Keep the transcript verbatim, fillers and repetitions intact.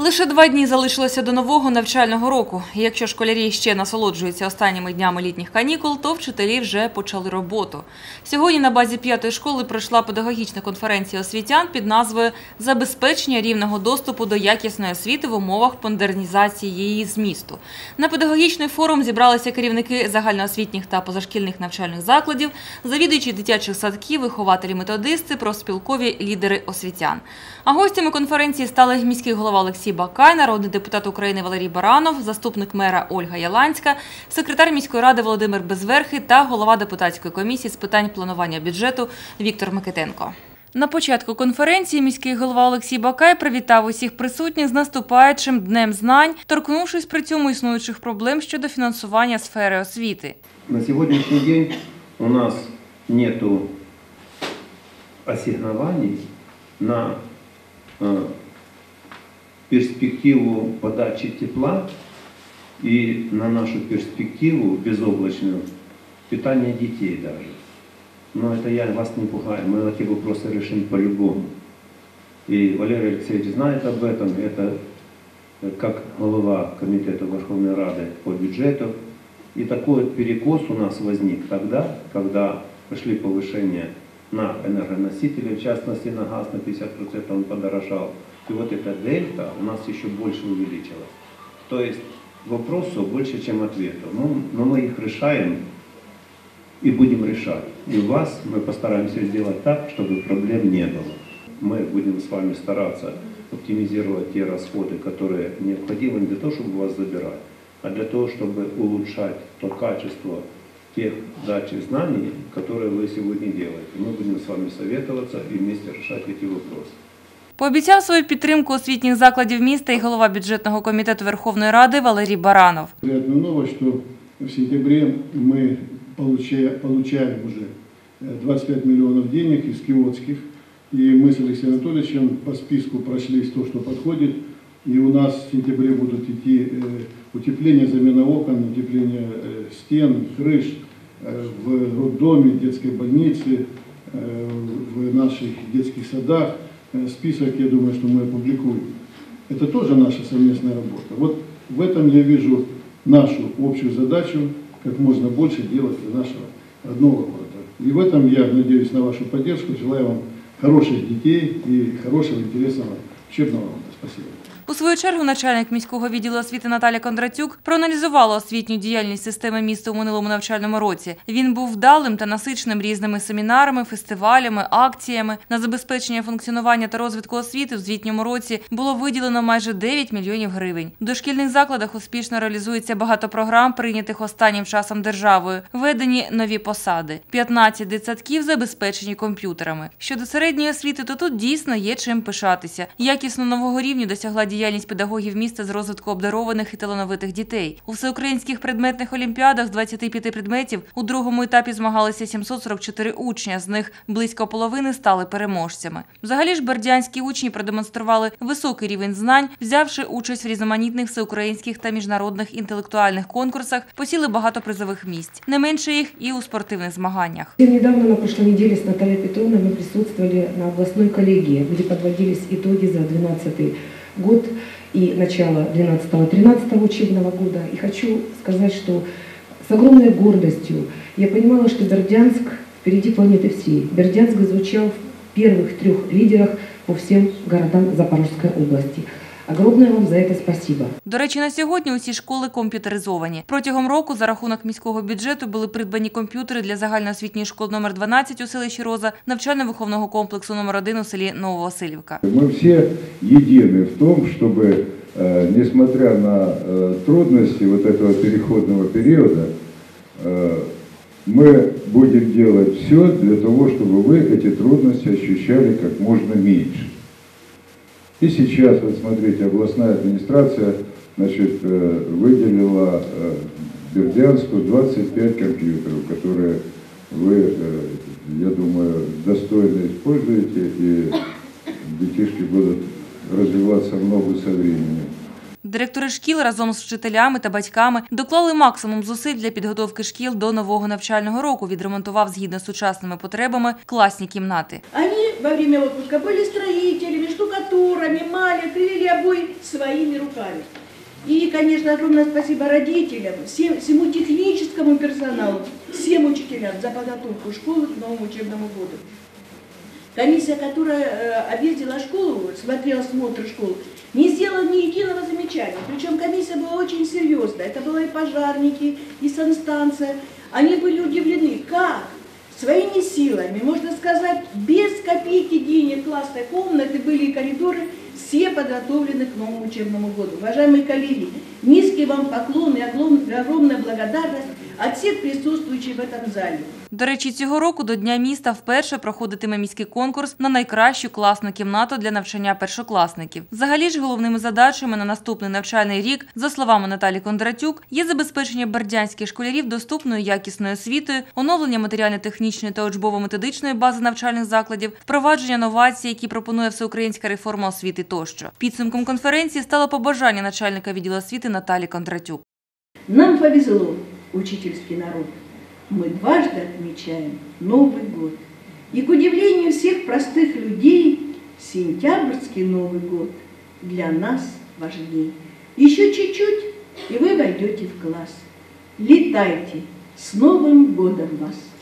Лише два дні залишилося до нового навчального року. І якщо школярі ще насолоджуються останніми днями літніх канікул, то вчителі вже почали роботу. Сьогодні на базі п'ятої школи пройшла педагогічна конференція освітян під назвою «Забезпечення рівного доступу до якісної освіти в умовах модернізації її змісту». На педагогічний форум зібралися керівники загальноосвітніх та позашкільних навчальних закладів, завідувачі дитячих садків, вихователі-методисти, профспілкові лідери освітян. А гостями конференції стали міський голова Олексій Бакай, народний депутат України Валерій Баранов, заступник мера Ольга Яланська, секретар міської ради Володимир Безверхий та голова депутатської комісії з питань планування бюджету Віктор Микитенко. На початку конференції міський голова Олексій Бакай привітав усіх присутніх з наступаючим Днем знань, торкнувшись при цьому існуючих проблем щодо фінансування сфери освіти. На сьогоднішній день у нас нету ассигнований на перспективу подачи тепла и на нашу перспективу безоблачную питания детей даже. Но это я вас не пугаю, мы эти вопросы решим по-любому. И Валерий Алексеевич знает об этом, это как глава комитета Верховной Рады по бюджету. И такой перекос у нас возник тогда, когда пошли повышения на энергоносители, в частности на газ на пятьдесят процентов он подорожал. И вот эта дельта у нас еще больше увеличилась. То есть вопросов больше, чем ответов. Ну, но мы их решаем и будем решать. И у вас мы постараемся сделать так, чтобы проблем не было. Мы будем с вами стараться оптимизировать те расходы, которые необходимы не для того, чтобы вас забирать, а для того, чтобы улучшать то качество тех дачи знаний, которые вы сегодня делаете. Мы будем с вами советоваться и вместе решать эти вопросы. Пообіцяв свою підтримку освітніх закладів міста і голова бюджетного комітету Верховної Ради Валерій Баранов. Приятная новость, что в сентябре мы получаем уже двадцать пять миллионов денег из киотских. И мы с Алексеем Анатольевичем по списку прошлись то, что подходит. И у нас в сентябре будут идти утепление, замена окон, утепление стен, крыш в роддоме, детской больнице, в наших детских садах. Список, я думаю, что мы опубликуем. Это тоже наша совместная работа. Вот в этом я вижу нашу общую задачу, как можно больше делать для нашего родного города. И в этом я надеюсь на вашу поддержку. Желаю вам хороших детей и хорошего интересного учебного года. Спасибо. У свою чергу начальник міського відділу освіти Наталя Кондратюк проаналізувала освітню діяльність системи міста у минулому навчальному році. Він був вдалим та насиченим різними семінарами, фестивалями, акціями. На забезпечення функціонування та розвитку освіти в звітньому році було виділено майже дев'ять мільйонів гривень. В дошкільних закладах успішно реалізується багато програм, прийнятих останнім часом державою. Введені нові посади. п'ятнадцять дитсадків забезпечені комп'ютерами. Щодо середньої освіти, то тут дійсно є чим пишатися. Якісно нового рівня досягла діяльність педагогів міста з розвитку обдарованих і талановитих дітей. У всеукраїнських предметних олімпіадах з двадцяти п'яти предметів у другому етапі змагалися сімсот сорок чотири учня, з них близько половини стали переможцями. Взагалі ж бердянські учні продемонстрували високий рівень знань, взявши участь в різноманітних всеукраїнських та міжнародних інтелектуальних конкурсах, посіли багато призових місць. Не менше їх і у спортивних змаганнях. Недавно, на прошлой неделе, с Натальей Петровной мы присутствовали на областной коллегии, где подводились итоги за двенадцатый год и начало двенадцатого-тринадцатого учебного года. И хочу сказать, что с огромной гордостью я понимала, что Бердянск впереди планеты всей. Бердянск звучал в первых трех лидерах по всем городам Запорожской области. Огромне вам за це спасибо. До речі, на сьогодні усі школи комп'ютеризовані. Протягом року за рахунок міського бюджету були придбані комп'ютери для загальноосвітньої школи номер дванадцять у селищі Роза, навчально-виховного комплексу номер один у селі Нововасилівка. Ми всі єдині в тому, щоб, несмотря на трудності вот этого переходного периода, мы будем делать все для того, чтобы вы эти трудности ощущали как можно меньше. И сейчас, вот смотрите, областная администрация, значит, выделила Бердянску двадцать пять компьютеров, которые вы, я думаю, достойно используете, и детишки будут развиваться в ногу со временем. Директори шкіл разом з вчителями та батьками доклали максимум зусиль для підготовки шкіл до нового навчального року, відремонтував згідно з сучасними потребами класні кімнати. Вони во время отпуска були строителями, штукатурами, мали сами привели обои своими руками. И, конечно, огромное спасибо родителям, всем, всему техническому персоналу, всем учителям за подготовку школы к новому учебному году. Комиссия, которая э, объездила школу, смотрела смотр школ, не сделала ни единого замечания. Причем комиссия была очень серьезная. Это были и пожарники, и санстанция. Они были удивлены, как своими силами, можно сказать, без копейки денег классной комнаты были и коридоры, все подготовлены к новому учебному году. Уважаемые коллеги, низкий вам поклон и огромная благодарность від всіх присутствуючих в этом залі. До речі, цього року до Дня міста вперше проходитиме міський конкурс на найкращу класну кімнату для навчання першокласників. Взагалі ж головними задачами на наступний навчальний рік, за словами Наталі Кондратюк, є забезпечення бердянських школярів доступною якісною освітою, оновлення матеріально-технічної та учбово-методичної бази навчальних закладів, впровадження новацій, які пропонує всеукраїнська реформа освіти тощо. Підсумком конференції стало побажання начальника відділу освіти Наталі Кондратюк. Нам повезло, учительский народ. Мы дважды отмечаем Новый год. И, к удивлению всех простых людей, сентябрьский Новый год для нас важнее. Еще чуть-чуть, и вы войдете в класс. Летайте! С Новым годом вас!